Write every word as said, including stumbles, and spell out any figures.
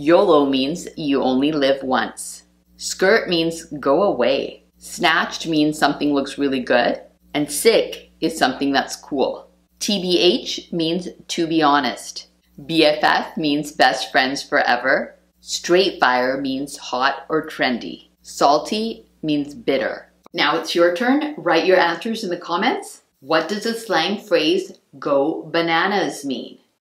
YOLO means you only live once. Skirt means go away. Snatched means something looks really good. And sick is something that's cool. T B H means to be honest. B F F means best friends forever. Straight fire means hot or trendy. Salty means bitter. Now it's your turn. Write your answers in the comments. What does the slang phrase go bananas mean?